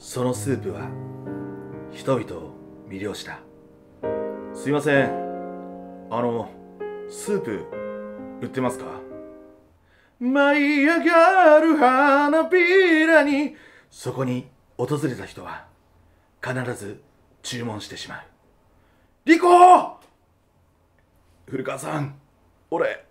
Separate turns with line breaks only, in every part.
そのスープは人々を魅了した。すいません、スープ売ってますか？舞い上がる花びらに、そこに訪れた人は必ず注文してしまう。リコ！古川さん、俺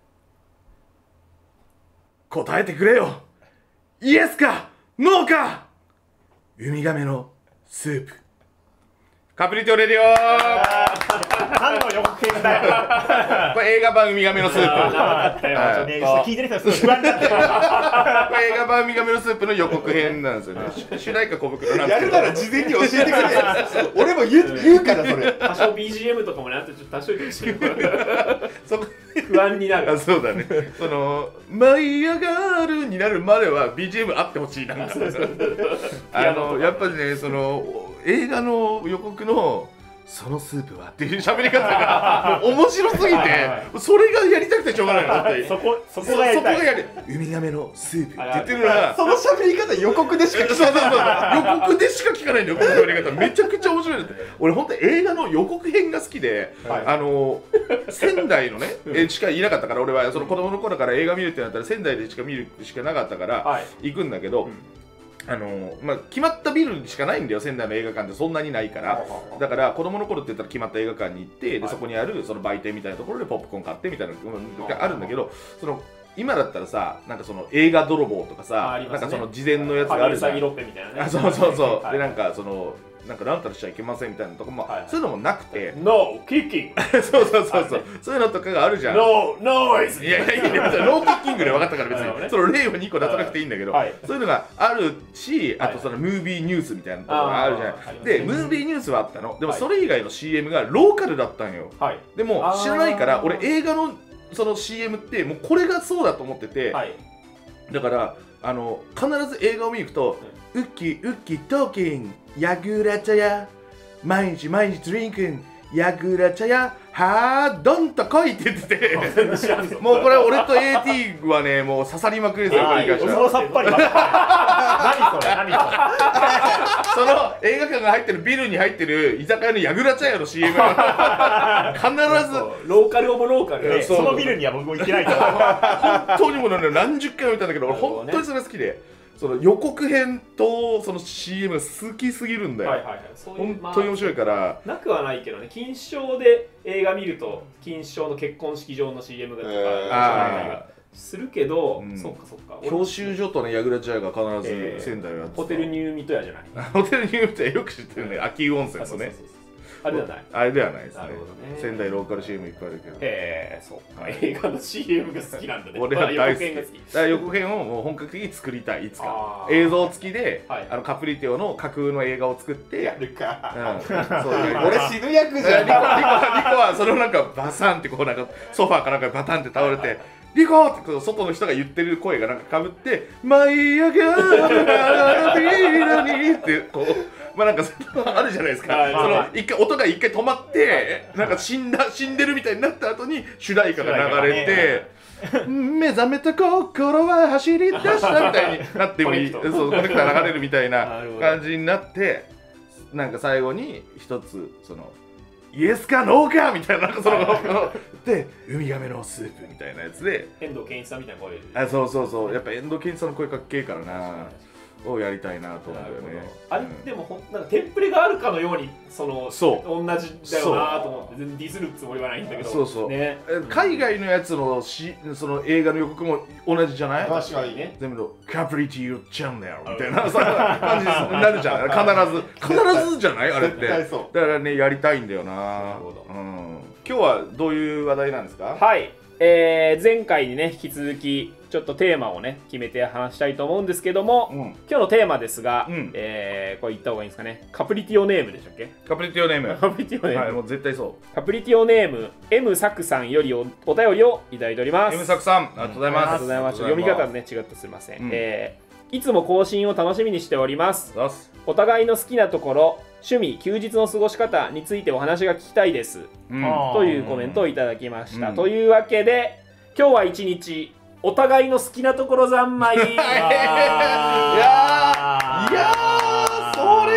答えてくれよ。イエスかノーか。ウミガメのスープ。カプリティオレディオ
何の予告編だよ。
これ映画版ウミガメのスープ。
聞いてる人はすごい不安になってる。
これ映画版ウミガメのスープの予告編なんですよね。主題歌小袋なんですけど。
やるなら事前に教えてくれ。俺も言うからそれ。
多少 BGM とかもね、あとちょっと足しといてほしい。
そこ
不安になる。
あ、そうだね。舞い上がるになるまでは BGM あってほしいな。やっぱりね、映画の予告のそのスープはっていう喋り方が面白すぎて、それがやりたくてしょうがないの。だって
そこがやりたい。
ウミガメのスープって言ってるのが、
その喋り方予告でしか聞かない。
予告でしか聞かないんだよ、この喋り方。めちゃくちゃ面白いです。俺本当映画の予告編が好きで、仙台のねしかいなかったから、俺はその子供の頃から映画見るってなったら仙台でしか見るしかなかったから行くんだけど、決まったビルにしかないんだよ、仙台の映画館ってそんなにないから。だから子供の頃って言ったら決まった映画館に行って、でそこにあるその売店みたいなところでポップコーン買ってみたいなのがあるんだけど、今だったらさ、なんか映画泥棒とかさ、なんか事前のやつがあるじゃん。
ロッペみたいなね。
そうそうそう。でなんかランタルしちゃいけませんみたいなとこも、そういうのもなくて、
No kicking。
そうそういうのとかがあるじゃん。
No noise。
いやノーキッキングで分かったから別にその例を2個出さなくていいんだけど、そういうのがあるし、あとムービーニュースみたいなところがあるじゃん。でムービーニュースはあったの。でもそれ以外の CM がローカルだったんよ。でも知らないから、俺映画のその CM ってもうこれがそうだと思ってて、だから必ず映画を見に行くと、ウッキートーキンヤグラチャヤ、毎日ドリンクンヤグラチャヤ、はーどんと来いって言ってて、もうこれ俺と AT はね、もう刺さりまくりですよ。
そのさっぱり。何それ。
その映画館が入ってるビルに入ってる居酒屋のヤグラチャヤの CM が必ず
ローカルオブローカル。
そのビルには僕も行ってないから。
本当にも何十回も見たんだけど、俺本当にそれ好きで、その予告編とその CM 好きすぎるんだよ。本当に面白いから。
なくはないけどね、金賞で映画見ると金賞の結婚式場の CM がとかするけど、そっか。
教習所とね、ヤグラチャヤが必ず仙台をやってた。
ホテルニューミトヤじゃない。
ホテルニューミトヤよく知ってるね。秋保温泉とね。
あれではない。
あれではないですね。仙台ローカル CM いっぱいあるけど。
そうか。映画の CM が好きなんだね。
俺は大好き。だから予告編をもう本格的に作りたい、いつか。映像付きでカプリティオの架空の映画を作って。
やるか。
俺
死ぬ役じゃん。
リコはそれをなんかバサンってこうなんかソファーかなんかバタンって倒れて、リコって外の人が言ってる声がなんかかぶって、舞い上がる花びらにってこう。なんかあるじゃないですか。音が一回止まってなんか死んでるみたいになった後に主題歌が流れて、目覚めた心は走り出したみたいになってもいい、コネクター流れるみたいな感じになって、なんか最後に一つイエスかノーかみたいな、なんかでウミガメのスープみたいなやつで、
遠藤憲一さんみたいな声
で、そうやっぱ遠藤憲一さんの声かっけえからなをやりたいなと思うんだよね。
あれでもなんかテンプレがあるかのように同じだよなと思って、全然ディスるつもりはないんだけど、
海外のやつのその映画の予告も同じじゃない？
確かにね。
全部のカプリティオチャンネルみたいな感じになるじゃん。必ずじゃないあれって。だからね、やりたいんだよな。今日はどういう話題なんですか？
はい、前回にね引き続きちょっとテーマをね決めて話したいと思うんですけども、今日のテーマですが、これ言った方がいいんですかね。カプリティオネームでしたっけ？
カプリティオネーム。はい、もう絶対そう。
カプリティオネーム M サクさんよりお便りをいただいております。
M サクさん、ありがとうございます。
ありがとうございます。読み方ね違ってすみません。いつも更新を楽しみにしております。お互いの好きなところ、趣味、休日の過ごし方についてお話が聞きたいです、というコメントをいただきました。というわけで今日は一日お互いの好きなところ三昧。いや
ー、それ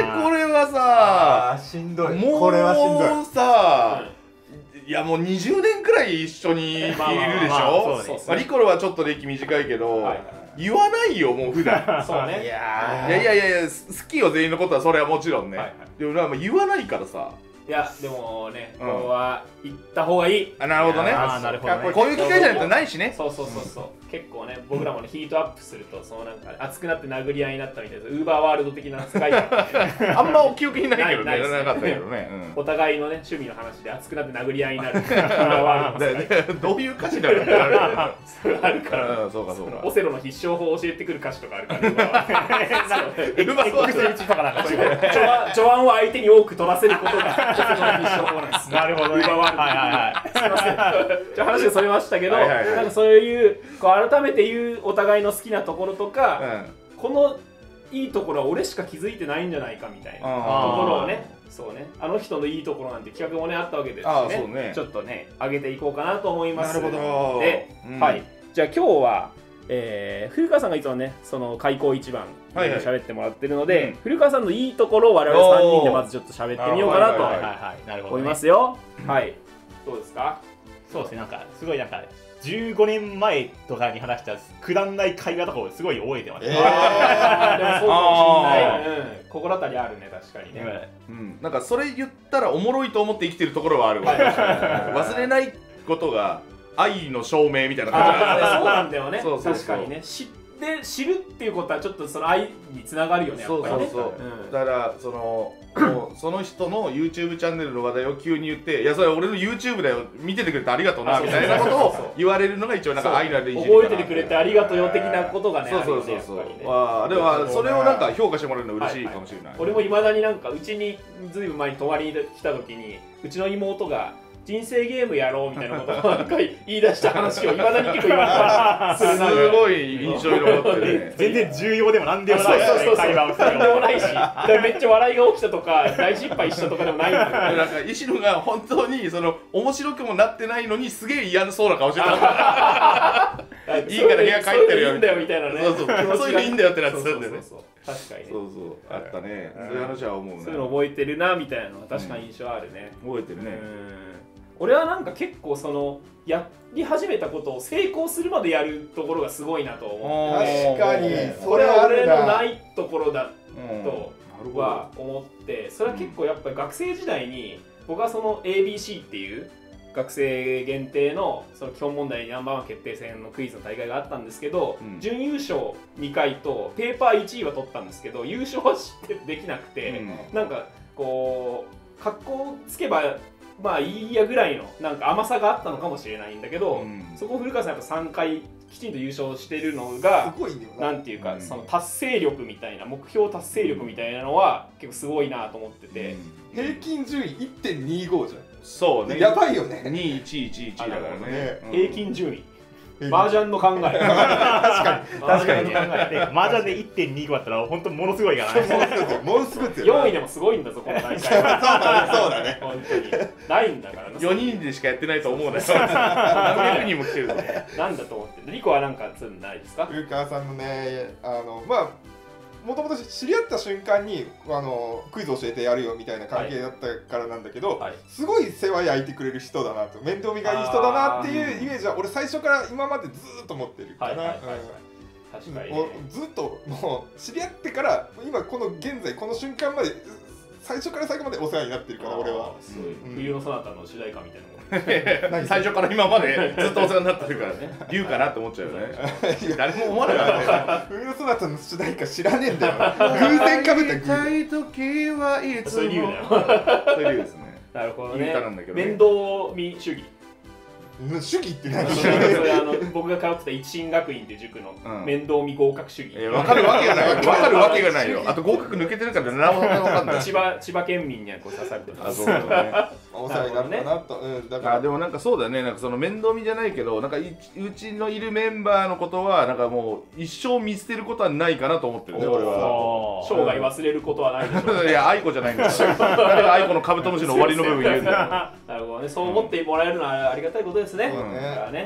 がさ
しんどい。
もう
これはしんどい。
さいやもう20年くらい一緒にいるでしょ。リコルはちょっと歴短いけど言わないよもう普段。
そうね。
いや好きよ全員のことはそれはもちろんね。でもなんか言わないからさ。
いやでもね、ここは行った方がいい。
なるほどね。
なるほどね。
こういう機会じゃないとないしね。
そう結構ね、僕らもねヒートアップするとそのなんか熱くなって殴り合いになったみたいなウーバーワールド的な扱い
あんま記憶にないけどね。なかったけどね。
お互いのね趣味の話で熱くなって殴り合いになるウーバーワールド。
どういう歌詞なのってある
あるから。
そうか。
オセロの必勝法を教えてくる歌詞とかあるから。
エクセルチとかなんか
序盤を相手に多く取らせることがオセロの必勝法なんです。
なるほどね。
すいません。じゃあ話がそれましたけど、なんかそういう改めて言うお互いの好きなところとか、このいいところは俺しか気づいてないんじゃないかみたいなところをね、そうね、あの人のいいところなんて企画もねあったわけですしね、ちょっとね上げていこうかなと思いますので、はい。じゃあ今日は古川さんがいつもねその開口一番喋ってもらってるので、古川さんのいいところを我々3人でまずちょっと喋ってみようかなと思いますよ。はい。どうですか？
そうですね、なんかすごいなんか15年前とかに話したくだんない会話とかをすごい覚えてます。
でもそうかもしれない。心当たりあるね、確かにね。
なんかそれ言ったらおもろいと思って生きてるところはあるわ。忘れないことが愛の証明みたいな感じ。
そうなんだよね。確かにね。知るっていうことはちょっとその愛につながるよね。やっぱりね。
だからその人の YouTube チャンネルの話題を急に言って「いやそれ俺の YouTube だよ見ててくれてありがとうな」みたいなことを言われるのが一応なんか愛のあるいじりかな。
覚えててくれてありがとうよ的なことがね。そう。で
もそれをなんか評価してもらえるの嬉しいかもしれない。
俺もいまだになんかうちにずいぶん前に泊まりに来た時にうちの妹が人生ゲームやろうみたいなことをなんか言い出した話をいまだに結構言われた。
すごい印象に残ってるね。
全然重要でもなんでもない会話をしてる。
なんでもないし、めっちゃ笑いが起きたとか大失敗したとかでもないんだよ。
なんか石野が本当にその面白くもなってないのにすげえ嫌そうな顔してた。いいから部屋帰ってるよ
みたいなね。
そういうのいいんだよってなってたんだよね。
確かにね。
あったね。そういう話は思うね。
そういうの覚えてるなみたいなのは確かに印象あるね。
覚えてるね。
俺はなんか結構そのやり始めたことを成功するまでやるところがすごいなと思って、
確かに
これは俺のないところだとは思って、それは結構やっぱり学生時代に僕はその ABC っていう学生限定のその基本問題ナンバーワン決定戦のクイズの大会があったんですけど、準優勝2回とペーパー1位は取ったんですけど優勝はできなくて、なんかこう格好つけばまあいいやぐらいのなんか甘さがあったのかもしれないんだけど、そこを古川さんやっぱ3回きちんと優勝してるのがなんていうか、その達成力みたいな目標達成力みたいなのは結構すごいなと思ってて、
平均順位 1.25 じゃん。
そうね、
やばいよね。
2、1、1、1だからね。
平均順位麻雀の考え。確
かに
麻雀で 1.25 だったら本当にものすごいからね。
ものすごい強い。
4位でもすごいんだぞこの大会。そう
だね。
本当にないんだからな。
4人でしかやってないと思うね。何百人も来てるね。
なんだと思ってる。リコはなんかそういうのないですか？
古川さんのね、まあもともと知り合った瞬間にクイズ教えてやるよみたいな関係だったからなんだけど、すごい世話焼いてくれる人だなと、面倒見がいい人だなっていうイメージは俺最初から今までずっと持ってるかな。
確かにね。
ずっともう知り合ってから今この現在この瞬間まで最初から最後までお世話になってるから俺は。
冬のそなたの主題歌みたいな。
最初から今までずっとお世話になってるからね。龍かなって思っちゃうよね。誰も思わなかった。
冬のそなたの主題歌知らねえんだよ。偶然かぶった。
たい時はいつも。
そういう龍だよ。
そういう龍ですね。
なるほどね。
面
倒見主義。
主義って何？
それ僕が通ってた一進学院って塾の面倒見合格主義。
わかるわけがない。わかるわけがないよ。あと合格抜けてるから何もわかんない。
千葉県民にはこう刺されてる。
あ、そうだね。
お世話になったなと。
だからでもなんかそうだね。なんかその面倒見じゃないけど、なんかうちのいるメンバーのことはなんかもう一生見捨てることはないかなと思ってるね。俺は。
生涯忘れることはないでしょう。
いや愛子じゃないんだよ。誰が愛子のカブトムシの終わりの部分言うんだよ。
なるほどね。そう思ってもらえるのはありがたいことですね。ね、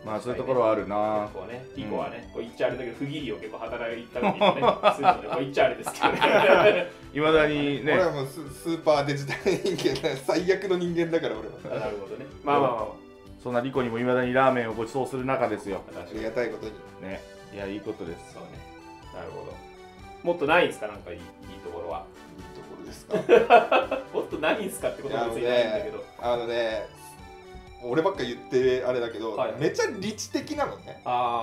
まあそういうところはあるな。
結構ね、リコはね、こう言っちゃあれだけど、不義理を結構働いたりね、するので、こう言っちゃあれですけどね。
いまだにね。
俺はもうスーパーデジタル人間、最悪の人間だから俺は。
なるほどね。まあまあまあ。
そんなリコにもいまだにラーメンをご馳走する中ですよ。
ありがたいことに。
ね。いや、いいことです。
そうね。なるほど。もっとないんですか、なんかいいところは。
いいところですか。
もっとないんすかってことは別にないんだけど。
俺ばっか言ってあれだけど、めちゃ理知的なのね。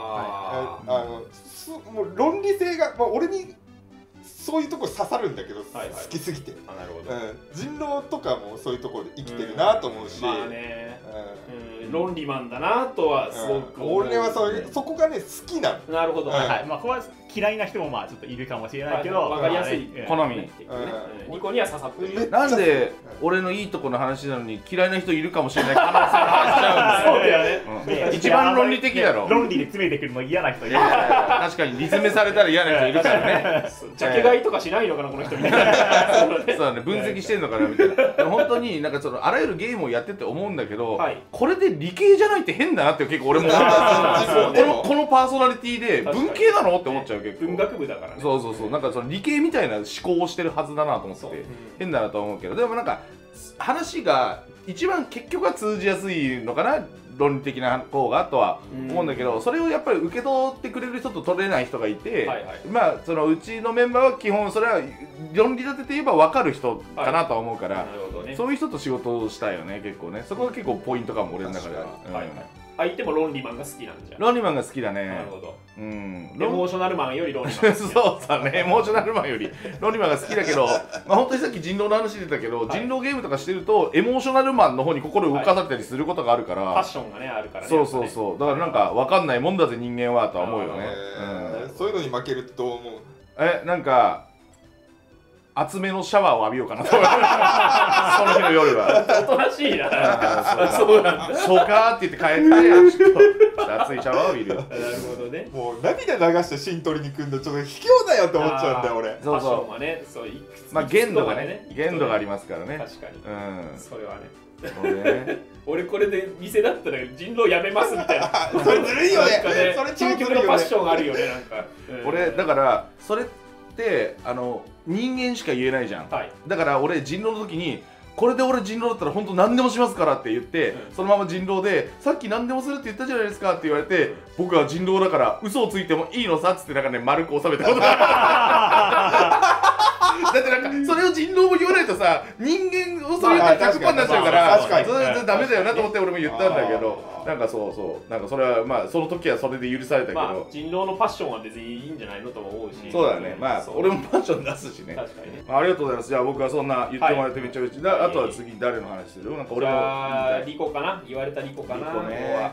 もう論理性が、まあ、俺にそういうとこ刺さるんだけど、好きすぎて。
なるほど。
人狼とかもそういうところで生きてるなと思うし、
まあね、論理マンだなとはすごく思う。
俺はそこがね好きなの。
なるほど。
はい。まあここは嫌いな人もまあちょっといるかもしれないけど、
わかりやすい
好み。
ニコには刺さってる。
なんで俺のいいとこの話なのに嫌いな人いるかもしれない可能性の話しちゃうんだよ。そうだよね。一番論理的だろ。
論理で詰めてくるの嫌な人いる。
確かに理詰めされたら嫌な人いるからね。
ジャケ買いとかしないのかなこの人みたいな。
そうだね、分析してんのかなみたいな。でも本当になんかそのあらゆるゲームをやってて思うんだけど、これで理系じゃないって変だなって結構俺も思ったこのパーソナリティで文系なのって思っちゃう結構。
文学部だからね。
そうそうそう、なんかその理系みたいな思考をしてるはずだなと思ってて変だなと思うけど、でもなんか話が一番結局は通じやすいのかな、論理的な方がとは思うんだけど、それをやっぱり受け取ってくれる人と取れない人がいて、まあそのうちのメンバーは基本それは論理立てて言えば分かる人かなとは思うから、そういう人と仕事をしたいよね結構ね。そこが結構ポイントかも俺の中では。
相手も論理マンが好きなんじゃ。
論理マンが好きだね。
なるほど。
うん。
エモーショナルマンより論理マン。
そうだね。エモーショナルマンより論理マンが好きだけど、まあ本当にさっき人狼の話出たけど、人狼ゲームとかしてるとエモーショナルマンの方に心を動かされたりすることがあるから。
パッションがねあるからね。
そうそうそう。だからなんか分かんないもんだぜ人間はとは思うよね。
そういうのに負けるとどう思う？
なんか。厚めのシャワーを浴びようかなと思いますその日の夜は。
おとなしいな。そうなんだ。
そうかって言って帰ってちょっと熱いシャワーを浴びる。
なるほどね。
もう涙流して芯取りに来るのちょっと卑怯だよって思っちゃうんだよ俺。
そうそう。まあ限度がね、限度がありますからね。
確かに。それはね。
そうね。
俺これで店だったら人狼やめますみたいな。
それずるいよね。
それ究極のパッションあるよねなんか。
俺だからそれって人間しか言えないじゃん。だから俺人狼の時にこれで俺人狼だったら本当何でもしますからって言って、そのまま人狼でさっき何でもするって言ったじゃないですかって言われて、僕は人狼だから嘘をついてもいいのさっつってなんかね丸く収めたことがだってなんかそれを人狼も言わないとさ人間をそれ言ったら 100% になっちゃうからそれダメだよなと思って俺も言ったんだけど、なんかそうなんかそれはまあその時はそれで許されたけど、
人狼のパッションは別にいいんじゃないのとも思うし。
そうだね。まあ俺もパッション出すしね。
確かにね。
ありがとうございます。じゃあ僕はそんな言ってもらえてめっちゃ嬉しい。あとは次誰の話する？なんか俺も
リコかな。言われたリコかな。
リコね。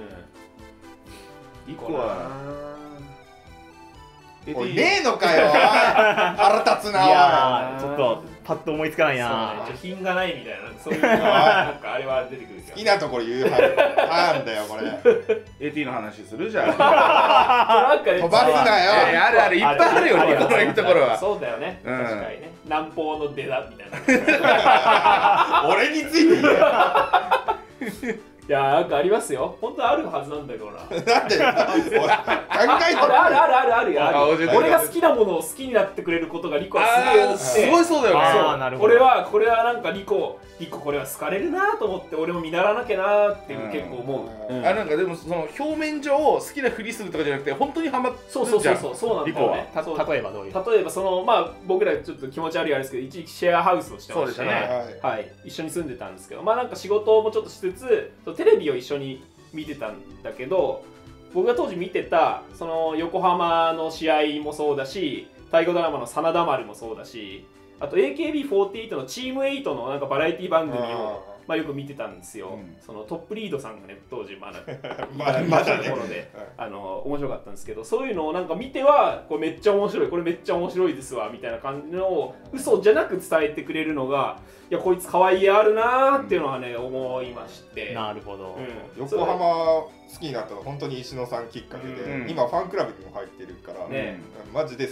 リコは
おいねえのかよ。腹立つな。
いやちょっとパッと思いつかないな。
品がないみたいな、そういうなんかあれは出てくる。
好きなところ言うなんだよこれ。
AT の話するじゃん。飛ば
すなよ。
あるいっぱいあるよリコのいいところは。
そうだよね。確かにね。南方の出だみたいな。
俺について言え。
いやなんかありますよ。本当あるはずなんだけどな。
なんで？考えて
ある。俺が好きなものを好きになってくれることがリコは
すごいそうだよ
ね。これはなんかリコこれは好かれるなと思って俺も見習わなきゃなっていう結構思う。
なんかでもその表面上好きなふりするとかじゃなくて本当にハマってるじゃん。
そうなんだよね。
例えばどういう？
例えばそのまあ僕らちょっと気持ち悪いあれですけど、一時期シェアハウスをしてましたね。はい。一緒に住んでたんですけど、まあなんか仕事もちょっとしつつテレビを一緒に見てたんだけど、僕が当時見てたその横浜の試合もそうだし、大河ドラマの真田丸もそうだし、あと AKB48 のチーム8のなんかバラエティ番組をまあよく見てたんですよ。そのトップリードさんがね当時まだところで面白かったんですけど、そういうのをなんか見てはこれめっちゃ面白い、これめっちゃ面白いですわみたいな感じの嘘じゃなく伝えてくれるのが、いやこいつ可愛いあるなーっていうのはね思いまして。
なるほど。
横浜好きになったのは本当に石野さんきっかけで、今ファンクラブにも入ってるからマジで好き。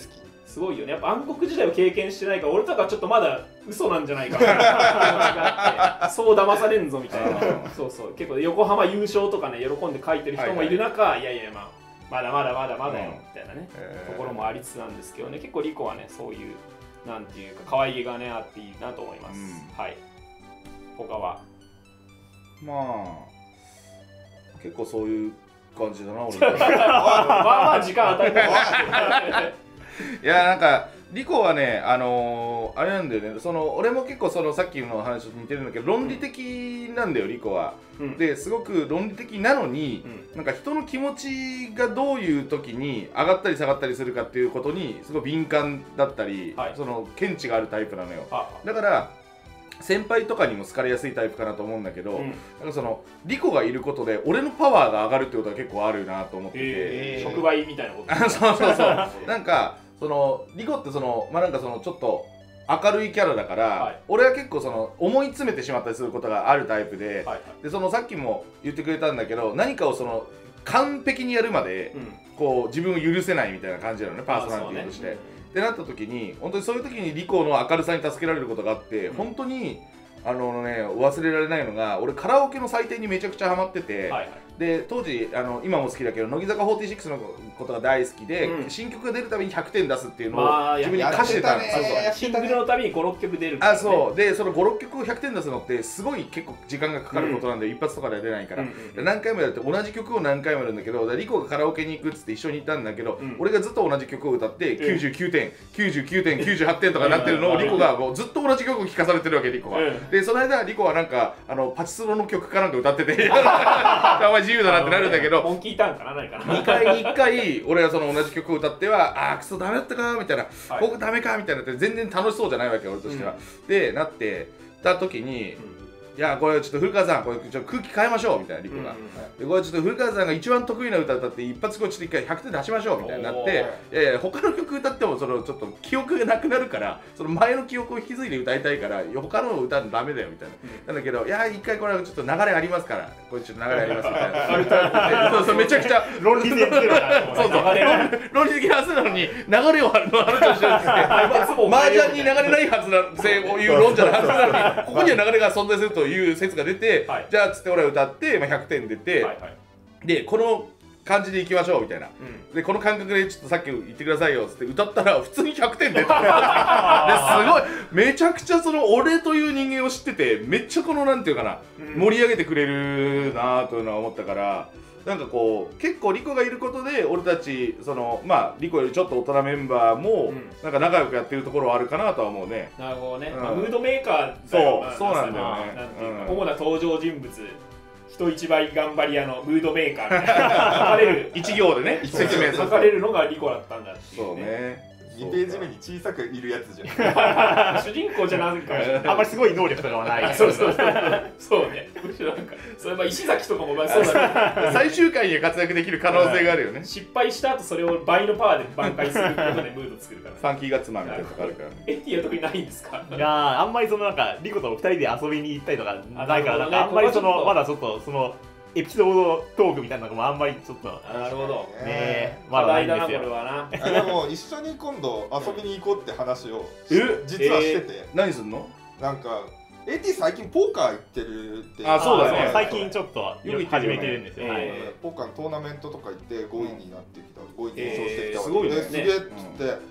すごいよね。やっぱ暗黒時代を経験してないから、俺とかちょっとまだ嘘なんじゃないかな気持ちがあって、そう騙されんぞみたいな。そうそう、結構横浜優勝とかね、喜んで書いてる人もいる中、いやいや、まだよみたいなね、ところもありつつなんですけどね、結構リコはね、そういうなんていうか可愛げがねあっていいなと思います。はい。他は
まあ結構そういう感じだな俺。
まあ時間与えたい。
いやなんかリコはねあれなんだよね、俺も結構さっきの話と似てるんだけど論理的なんだよリコは。ですごく論理的なのに、なんか人の気持ちがどういう時に上がったり下がったりするかっていうことにすごい敏感だったり、見地があるタイプなのよ。だから先輩とかにも好かれやすいタイプかなと思うんだけど、なんかリコがいることで俺のパワーが上がるってことは結構あるなと思ってて、
触媒みたいなこと。
そうなんかリコってまあなんかちょっと明るいキャラだから、俺は結構思い詰めてしまったりすることがあるタイプで、でさっきも言ってくれたんだけど、何かを完璧にやるまでこう自分を許せないみたいな感じなのね、パーソナリティとして。ってなった時に本当にそういう時にリコの明るさに助けられることがあって、本当に忘れられないのが、俺カラオケの祭典にめちゃくちゃハマってて、で当時今も好きだけど乃木坂46のことが大好きで、新曲が出るたびに100点出すっていうのを自分に課してたんですよ。
シングルのたびに5、6曲出る。
そうでその5、6曲を100点出すのってすごい結構時間がかかることなんで、一発とかでは出ないから、何回もやって同じ曲を何回もやるんだけど、リコがカラオケに行くっつって一緒に行ったんだけど、俺がずっと同じ曲を歌って99点、99点、98点とかなってるのをリコがずっと同じ曲を聴かされてるわけ、リコは。でその間リコはなんかパチスロの曲かなんか歌っててあんまり自由だなってなるんだけど、
モンキーターンかな、何かな、
2回に1回俺は同じ曲を歌ってはクソダメだったかみたいな、ここダメかみたいなって全然楽しそうじゃないわけ俺としては。でなってた時に、いやこれちょっと古川さんこれちょっと空気変えましょうみたいなリコが、でこれちょっと古川さんが一番得意な歌歌って一発これちょっと一回100点出しましょうみたいになって、他の曲歌ってもちょっと記憶がなくなるから、前の記憶を引き継いで歌いたいから他の歌ダメだよみたいな、なんだけど、いや一回これはちょっと流れありますから、これちょっと流れありますみたいなそうめちゃくちゃ
論理的な
論理的なはずなのに流れを話をしてるって麻雀に流れないはずなをいう論じゃないはずなのに、ここには流れが存在するという説が出て、じゃあつって俺は歌って、100点出て、でこの感じでいきましょうみたいな、でこの感覚でちょっとさっき言ってくださいよっつって歌ったら普通に100点出たですごいめちゃくちゃ俺という人間を知ってて、めっちゃなんていうかな、盛り上げてくれるなというのは思ったから、なんかこう結構リコがいることで俺たちまあリコよりちょっと大人メンバーもなんか仲良くやってるところはあるかなとは思うね。
なるほどね。ムードメーカーだよ。
そうなんだよね。
主な登場人物、人一倍頑張り屋のムードメーカーみたいな書かれる
一行でね説明
書かれるのがリコだったんだっていう。
そうね。
2ページ目に小さくいるやつじゃん。
主人公じゃなくて
あんまりすごい能力とかはない。
そうね。むしろなんかそれ石崎とかもそうだね。
最終回に活躍できる可能性があるよね。
失敗した後それを倍のパワーで挽回することでムード作るから。
ファンキーが妻みたいなとこあるからね。
エティは特にないんですか。
いやあんまりなんかリコと2人で遊びに行ったりとかないから、なんかあんまりまだちょっとエピソードトークみたいなのもあんまりちょっと。
なるほど
ね、まだないんですよ。
これはな。
でも一緒に今度遊びに行こうって話を実はしてて。
何すんの？
なんかAT 最近ポーカー行ってるって。
そうだね。
最近ちょっと始めてるんですよ。
ポーカーのトーナメントとか行って5位になってきた、5位に優勝してきたわ
すごいね。
すげえっつって。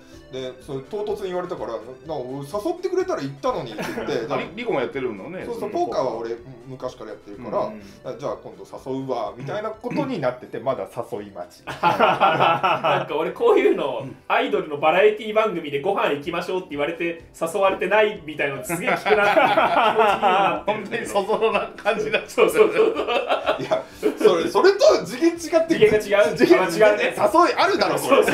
で唐突に言われたから「誘ってくれたら行ったのに」って言って
リコもやってるのね。
そうポーカーは俺昔からやってるからじゃあ今度誘うわみたいなことになってて、まだ誘い待ち。
なんか俺こういうのアイドルのバラエティ番組でご飯行きましょうって言われて誘われてないみたいなのすげえ聞くなって
本当にそぞろな感じだ。
そう
いやそれと次元違って
次元が違う
誘いあるだろそれ。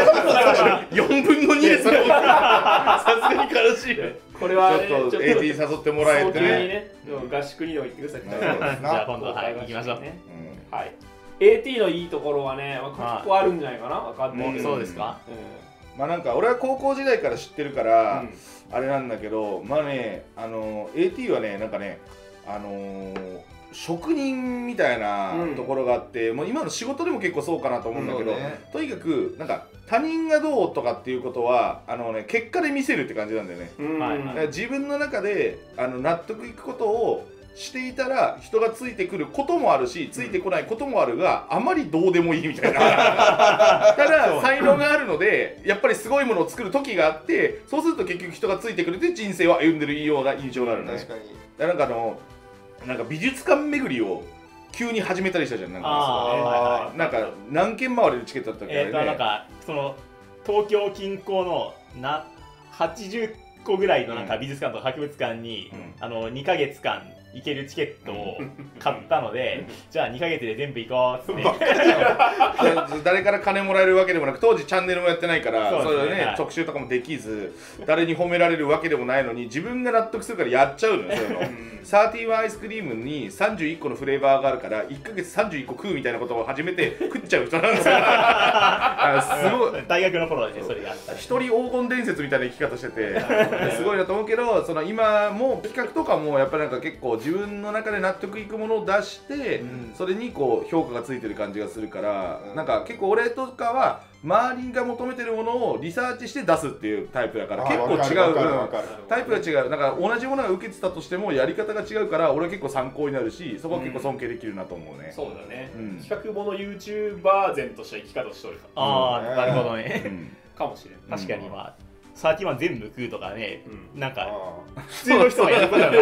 4分の2でそれさすがに悲しい。
これは
ちょっと AT 誘ってもらえてね。
合宿にでも行ってください。
じゃあ今度行きましょうね。
はい。AT のいいところはね結構あるんじゃないかな。分かんないけど。
そうですか。
まあなんか俺は高校時代から知ってるからあれなんだけど、まあねAT はねなんかね職人みたいなところがあって、もう今の仕事でも結構そうかなと思うんだけど、とにかくなんか他人がどうとかっていうことは結果で見せるって感じなんだよね。自分の中で納得いくことをしていたら人がついてくることもあるしついてこないこともあるがあまりどうでもいいみたいなただ才能があるのでやっぱりすごいものを作る時があってそうすると結局人がついてくれて人生を歩んでるような印象があるね。
確かに。
なんか美術館巡りを急に始めたりしたじゃん。なんか何軒回れるチケットだったっけ。
なんかその東京近郊の80個ぐらいのなんか美術館とか博物館に2ヶ月間行けるチケットを買ったのでじゃあ2ヶ月で全部行こうっつって
誰から金もらえるわけでもなく当時チャンネルもやってないからそれはね特集とかもできず誰に褒められるわけでもないのに自分が納得するからやっちゃうのよ。そういうの31アイスクリームに31個のフレーバーがあるから1ヶ月31個食うみたいなことを初めて食っちゃう人なんですよ。すごい
大学の頃でそれやった
一人黄金伝説みたいな生き方しててすごいなと思うけど今も企画とかもやっぱりなんか結構自分の中で納得いくものを出してそれにこう評価がついてる感じがするからなんか結構俺とかは周りが求めてるものをリサーチして出すっていうタイプだから結構違うタイプが違う。なんか同じものが受けてたとしてもやり方が違うから俺は結構参考になるしそこは結構尊敬できるなと思うね。
そうだね。企画もの YouTuber 前とした生き方をしとるか。
なるほどね。
かもしれない。
確かに31全部食うとかね、なんか普通の人はやることじゃない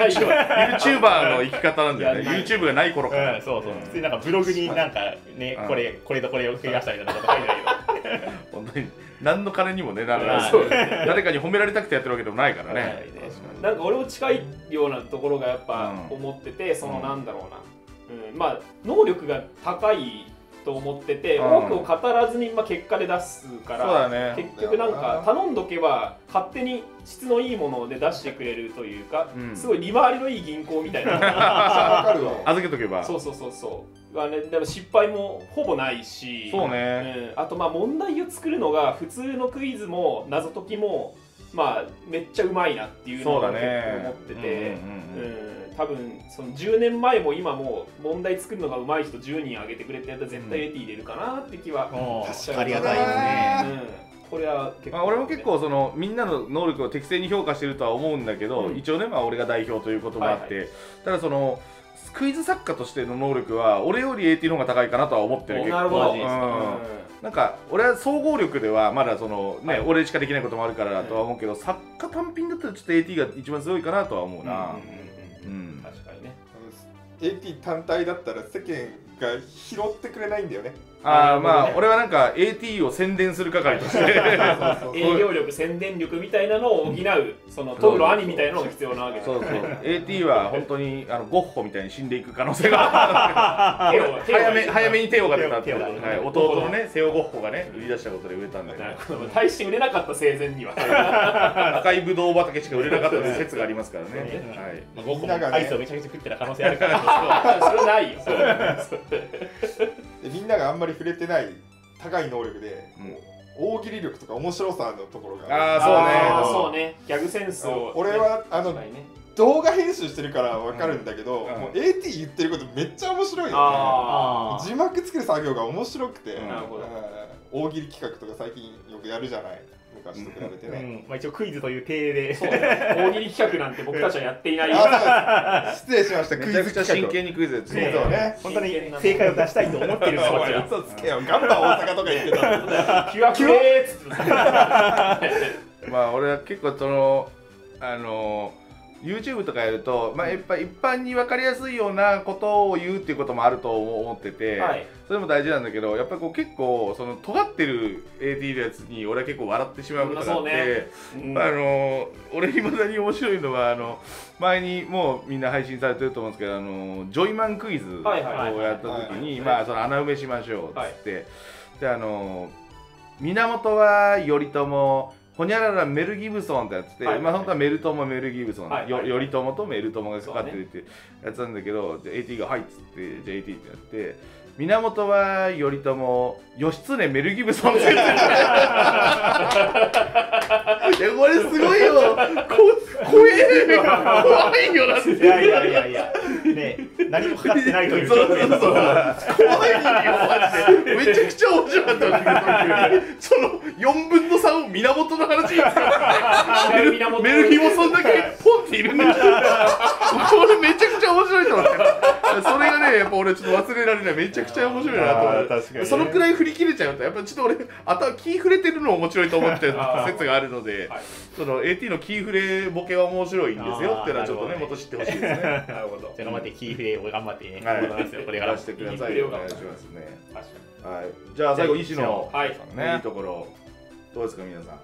YouTuber の生き方なんだよね。YouTube がない頃から。
そうそう。普通になんかブログになんかねこれとこれを増やしたみたいなこと書いてあるけど。
本当に何の金にもね誰かに褒められたくてやってるわけでもないからね。
なんか俺も近いようなところがやっぱ思っててそのなんだろうな能力が高いと思ってて多くを語らずに結果で出すから結局なんか頼んどけば勝手に質のいいもので出してくれるというかすごい利回りのいい銀行みたいな
預けとけば
そうでも失敗もほぼないしあと問題を作るのが普通のクイズも謎解きもめっちゃうまいなっていうのを結構思ってて多分その10年前も今も問題作るのが上手い人10人挙げてくれてやったら絶対エティ入れるかなって気は
ありがたいですね。
これは結構
俺も結構そのみんなの能力を適正に評価してるとは思うんだけど一応ね俺が代表ということもあってただそのクイズ作家としての能力は俺より AT の方が高いかなとは思ってるけどなんか俺は総合力ではまだそのね俺しかできないこともあるからとは思うけど作家単品だったらちょっと AT が一番すごいかなとは思うな。
確かにね。
AT 単体だったら世間が拾ってくれないんだよね。
俺はなんか AT を宣伝する係として
営業力宣伝力みたいなのを補うそのトグロ兄みたいなのが必要なわけです。
AT は本当にゴッホみたいに死んでいく可能性が早めにテオが出たって弟のねセオゴッホがね売り出したことで売れたんだけど
大して売れなかった生前には
赤いブドウ畑しか売れなかった説がありますからね。
ゴッホもアイスをめちゃくちゃ食ってた可能性あるから
それないよ。
みんながあんまり触れてない高い能力で大喜利力とか面白さのところが
そうねギャグセンスを
俺は動画編集してるから分かるんだけどもう AT 言ってることめっちゃ面白いよね。字幕作る作業が面白くて大喜利企画とか最近よくやるじゃない昔と比べてね。
一応クイズという体で
大喜利企画なんて僕たちはやっていない。
失礼しました。
めちゃくちゃ真剣にクイズやって
ね。
本当に正解を出したいと思ってる人たちは
嘘つけよ。ガンバ大阪とか言ってた。
キュアキュレーっつって
俺は結構そのYouTube とかやるとやっぱ一般に分かりやすいようなことを言うっていうこともあると思ってて、それも大事なんだけどやっぱり結構その尖ってる AT のやつに俺は結構笑ってしまうことがあって、俺いまだに面白いのは前にもうみんな配信されてると思うんですけどジョイマンクイズをやった時にその穴埋めしましょうっつってで源は頼朝ほにゃららメル・ギブソンってやってて、本当はメルトモ、メル・ギブソン、頼朝とメルトモがかかってるってやつなんだけど、AT がはいっつって、じゃあ AT ってやって、源は頼朝、義経、メル・ギブソンって言ってる。これすごいよ、怖いよなって。
いやね何もかかってないという状況
怖いよマジで。めっちゃくちゃ面白かったその4分の3を源の話に使ってメルヒモソンだけポンっているんだよこれめちゃくちゃ面白いと思ってそれがねやっぱ俺ちょっと忘れられないめちゃくちゃ面白いなと思ってそのくらい振り切れちゃうとやっぱちょっと俺頭気触れてるの面白いと思ってる説があるのでその AT のキーフレボケは面白いんですよっていうのはちょっとねもっと知ってほしいですね
なるほどじゃあ頑張ってキーフレを頑張ってね
これからしてくださいお願いしますねはいじゃあ最後石野いいところどうですか皆さん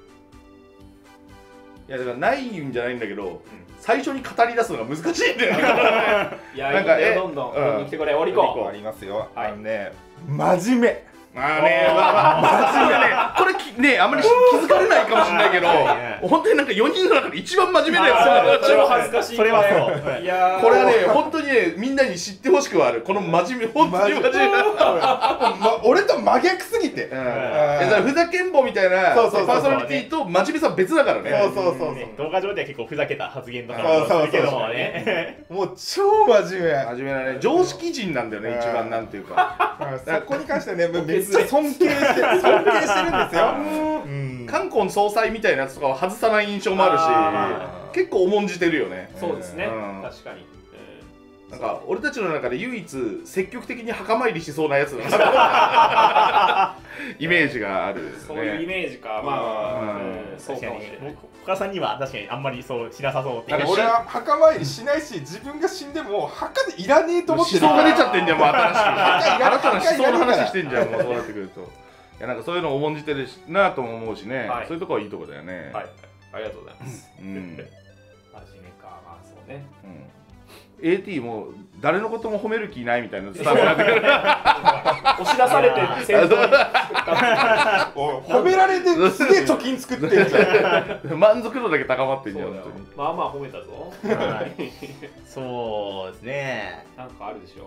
いやだからないんじゃないんだけど最初に語り出すのが難しいんだよね
いやなんかどんどん来てこれオリコ
ありますよ
ね
真面目
まあね、真面目ね、これね、あんまり気づかれないかもしれないけど、本当になんか4人の中で一番真面目なやつ。
超恥ずかしい。
それはそう。
いやこれはね、本当にね、みんなに知ってほしくはある。この真面目、本当に真面目な。
俺と真逆すぎて。
ふざけんぼみたいなパーソナリティと真面目さ別だからね。
そう
動画上では結構ふざけた発言とかもするけどもね。
もう超真面目。
真面目なね、常識人なんだよね、一番なんていうか。
そこに関してはね、めっちゃ尊敬してるんですよ。
冠婚総裁みたいなやつとかは外さない印象もあるし、結構重んじてるよね。
そうですね、確かに。
なんか俺たちの中で唯一積極的に墓参りしそうなやつのイメージがある。
そういうイメージか。まあそうかもしれない。
他さんには確かにあんまりそうしなさそうって。
俺は墓参りしないし、自分が死んでも墓でいらねえと思ってる。
思想が出ちゃってんじゃんもう新しく。新たな思想の話してんじゃんもうそうなってくると。いやなんかそういうのを重んじてるなとも思うしね。そういうとこはいいとこだよね。
はい。ありがとうございます。真面目か。まあそうね。
AT も誰のことも褒める気ないみたいな伝わってくる
押し出されて先頭に
褒められてすげえ貯金作ってんじゃ
ん満足度だけ高まってんじゃん本当に
まあまあ褒めたぞ
そうですね
なんかあるでしょ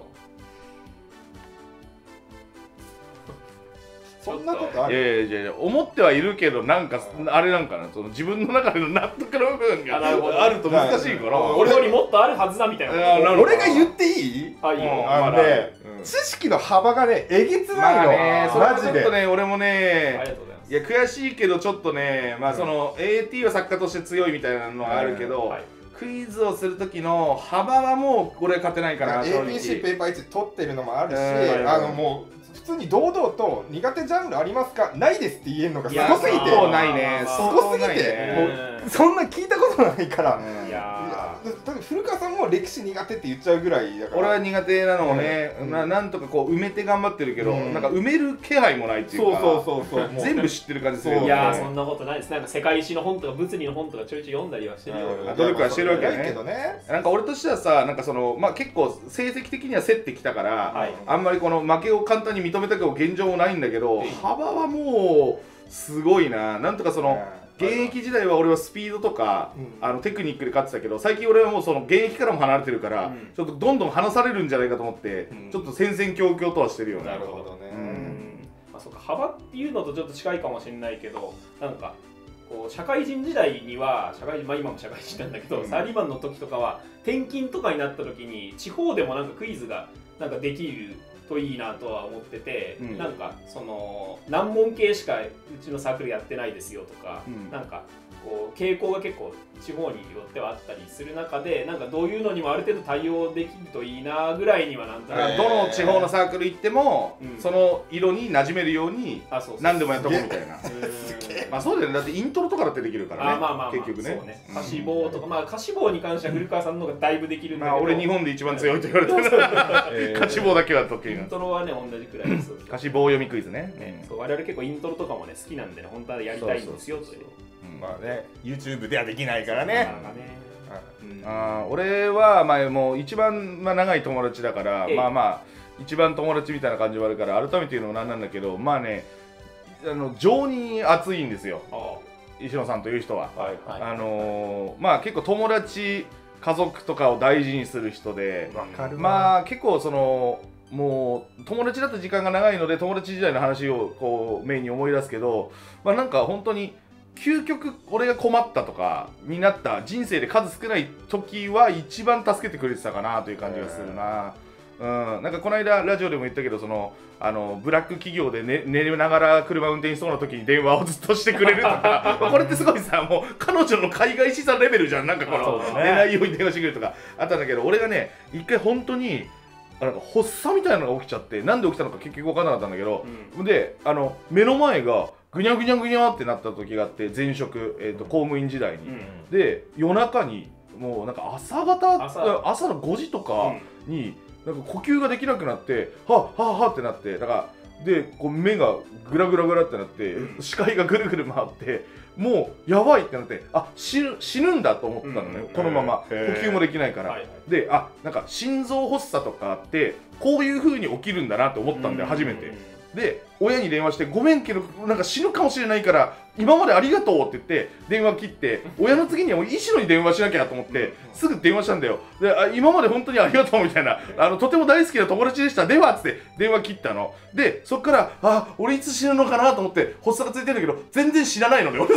そんなことある？
いや思ってはいるけどなんかあれなんかなその自分の中での納得の部分があると難しいから
俺よりもっとあるはずだみたいな
俺が言っていい？
あいいよ
知識の幅がねえげつないのマジで。
ちょっとね俺もねいや悔しいけどちょっとねまあその AT は作家として強いみたいなのがあるけどクイズをする時の幅はもうこれ勝てないかな。
APC ペーパー1取ってるのもあるしもう普通に堂々と苦手ジャンルありますかないですって言えるのがすごすぎて
ないね
すごすぎてそんな聞いたことないから古川さんも歴史苦手って言っちゃうぐらいだから
俺は苦手なのをねなんとかこう埋めて頑張ってるけどなんか埋める気配もないっていうか
そう
全部知ってる感じする。
いやそんなことないです。なんか世界史の本とか物理の本とかちょいちょい読んだりはしてるよ。
努力はしてるわけだけどね。なんか俺としてはさなんかそのまあ結構成績的には競ってきたからあんまりこの負けを簡単に認めたく現状もないんだけど幅はもうすごいな。なんとかその現役時代は俺はスピードとかテクニックで勝ってたけど最近俺はもうその現役からも離れてるからちょっとどんどん離されるんじゃないかと思ってちょっと戦々恐々とはしてるよね。
なるほどね。まあそうか幅っていうのとちょっと近いかもしれないけどなんかこう社会人時代にはまあ今も社会人なんだけどサラリーマンの時とかは転勤とかになった時に地方でもなんかクイズがなんかできるといいなとは思ってて、なんかその難問系しかうちのサークルやってないですよとか、なんかこう傾向が結構地方によってはあったりする中でなんかどういうのにもある程度対応できるといいなぐらいにはなんとなく
どの地方のサークル行ってもその色に馴染めるように何でもやっとこうみたいな。まあそうだよね。だってイントロとかだってできるからね結局ね。
歌詞棒とかまあ歌詞棒に関しては古川さんの方がだいぶできるんだけど
俺日本で一番強いと言われてる歌詞棒だけは得意な。
イントロはね同じくらいです。
歌詞棒読みクイズね。
我々結構イントロとかもね好きなんでね本当はやりたいんですよという。
まあね YouTube ではできないからね。
俺は前もう一番長い友達だからまあまあ一番友達みたいな感じはあるから改めて言うのもなんなんだけどまあね情に熱いんですよ石野さんという人は。まあ結構友達家族とかを大事にする人でまあ結構そのもう友達だった時間が長いので友達時代の話をこうメインに思い出すけどまあなんか本当に究極俺が困ったとかになった人生で数少ない時は一番助けてくれてたかなという感じがするな。 なんかこの間ラジオでも言ったけど、そのブラック企業で、寝ながら車運転しそうな時に電話をずっとしてくれるとかこれってすごいさ、もう彼女の海外資産レベルじゃん。なんかこの、寝ないように電話してくれるとかあったんだけど、俺がね一回本当になんか発作みたいなのが起きちゃって、なんで起きたのか結局分からなかったんだけど、で目の前がぐにゃぐにゃぐにゃってなった時があって、前職、公務員時代に、で夜中にもうなんか朝の5時とかに、なんか呼吸ができなくなって、はっはっはってなって、だからでこう目がグラグラグラってなって、視界がぐるぐる回って、もうやばいってなって、死ぬんだと思ったのね、このまま呼吸もできないから。で、なんか心臓発作とかあってこういう風に起きるんだなって思ったんだよ、初めて。で親に電話して「ごめんけどなんか死ぬかもしれないから今までありがとう」って言って電話切って、親の次には石野に電話しなきゃと思ってすぐ電話したんだよ。で今まで本当にありがとうみたいな、とても大好きな友達でしたではっつって電話切ったの。でそっから俺いつ死ぬのかなと思って発作がついてるんだけど、全然死なないのね。もう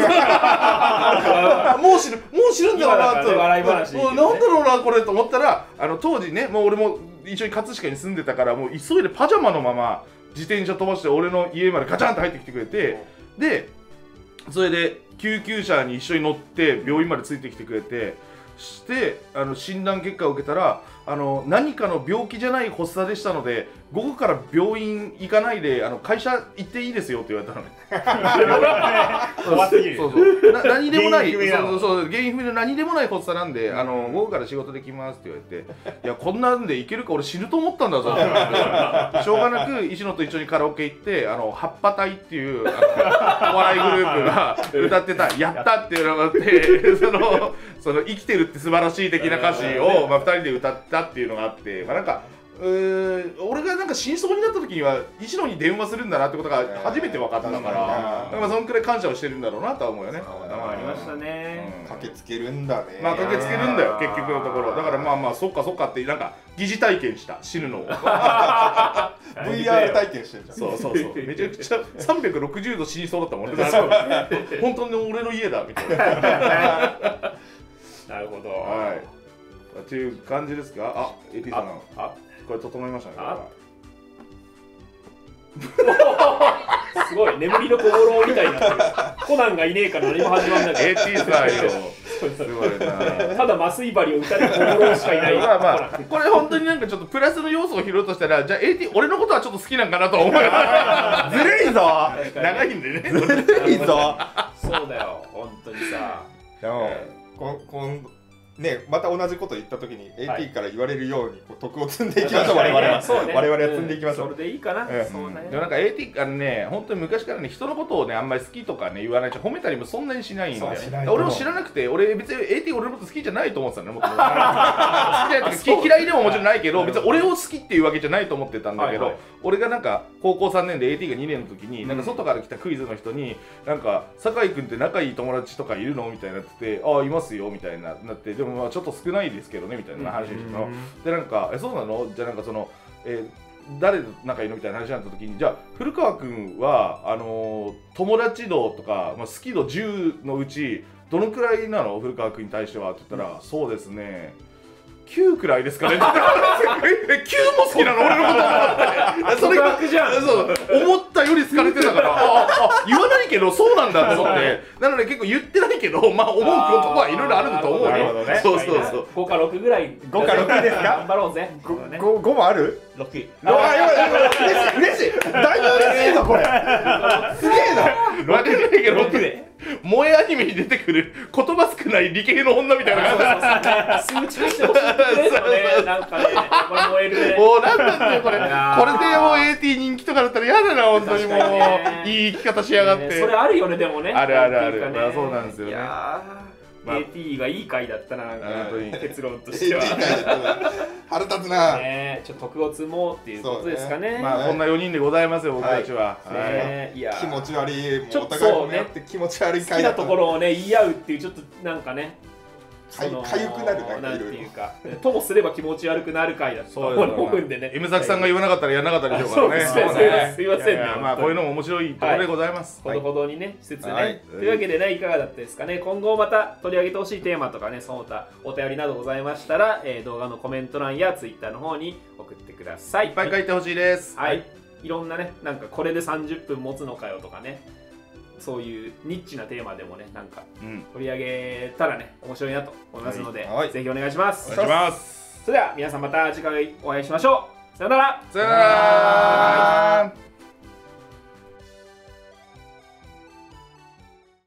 死ぬんだろうなって笑い話なんだろうなこれと思ったら、当時ね、もう俺も一緒に葛飾に住んでたから、もう急いでパジャマのまま自転車飛ばして俺の家までガチャンと入ってきてくれて、でそれで救急車に一緒に乗って病院までついてきてくれて、して診断結果を受けたら何かの病気じゃない発作でしたので、午後から病院行かないで会社行っていいですよって言われたのね。
怖すぎる。
何でもない、原因不明の何でもない発作なんで、午後から仕事できますって言われて、いやこんなんでいけるか俺死ぬと思ったんだぞしょうがなく石野と一緒にカラオケ行って、葉っぱ隊っていうお笑いグループが歌ってた「やった」っていうのがあって、その生きてるって素晴らしい的な歌詞を2人で歌ったっていうのがあって、なんか俺がなんか死にそうになった時には石野に電話するんだなってことが初めて分かったから、そんくらい感謝をしてるんだろうなとは思うよね。
ありましたね。
駆けつけるんだね。
駆けつけるんだよ結局のところ。だからそっかそっかってなんか疑似体験した、死ぬのを。
VR 体験してるじゃん。
そうめちゃくちゃ360度死にそうだったもんね。本当に俺の家だみたいな。
なるほど。
はい。っていう感じですか。AT さん、これ整いましたね。
すごい眠りの小五郎みたいになってる。コナンがいねえから何も始まんない。
AT さんよ。すごいな。
ただ麻酔針を打たれる小五郎しかいない。
これ本当になんかちょっとプラスの要素を拾うとしたら、じゃあ AT 俺のことはちょっと好きなんかなと思う。ずるいぞ。長いんでね。ずるいぞ。
そうだよ本当にさ。
でもね、また同じこと言ったときに AT から言われるように徳を積んでいきましょう。我々は積んでいきましょう。
それでいいかな。
でもなんか AT 本当に昔からね、人のことをねあんまり好きとかね言わないし、褒めたりもそんなにしないんで、俺も知らなくて、俺別に AT 俺のこと好きじゃないと思ってたのね。もっと嫌いでももちろんないけど、別に俺を好きっていうわけじゃないと思ってたんだけど、俺がなんか高校3年で AT が2年の時になんか外から来たクイズの人になんか酒井君って仲いい友達とかいるのみたいになってて、いますよみたいになって、でもちょっと少ないですけどねみたいな話をしたの。でなんかそうなの？じゃあなんか誰と仲いいのみたいな話になった時に、じゃあ古川君は友達度とか、好き度10のうちどのくらいなの古川君に対してはって言ったら、そうですね9くらいですかね。9も好きなの俺のこと。それが思ったより好かれてたから、言わないけどそうなんだと思って。なので結構言ってないけど、思うことはいろいろあるんだと思うよ。そう
5か6ぐらい。
5か6ですか。
頑張ろうぜ。
5もある
？6。
嬉しい。だいぶ嬉しいぞこれ。すげえな。
分かんないけど6で。萌えアニメに出てくる言葉少ない理系の女みたいな感じ。
すぐ近いしてほしいね。なんかね、これ燃えるね。
もうなんだってこれでもう AT 人気とかだったら嫌だな本当に。もういい生き方しやがって。
それあるよねでもね。
ある。そうなんですよね。
AT がいい回だったな、結論としては。
腹立つな。
ちょっと徳を積もうっていうことですかね。
こんな4人でございますよ僕たちは。
気持ち悪い、お互いにやって気持ち悪い
回だった。好きなところをね言い合うっていう、ちょっとなんかね
かゆくなる
なんていうか、ともすれば気持ち悪くなる回だと思うんでね。
M崎さんが言わなかったらやらなかったでしょうからね。
すいませんね。
こういうのも面白いところでございます。
ほどほどにね、しつつね。というわけでね、いかがだったですかね。今後また取り上げてほしいテーマとかね、その他お便りなどございましたら、動画のコメント欄や Twitter の方に送ってくください。
いっぱい書いてほしいです。
はい、いろんなね、なんかこれで30分持つのかよとかね、そういうニッチなテーマでもね、なんか取り上げたらね、面白いなと思いますので、ぜひお願いします。
お願いします。
それでは皆さんまた次回お会いしましょう。さよなら。
さよなら。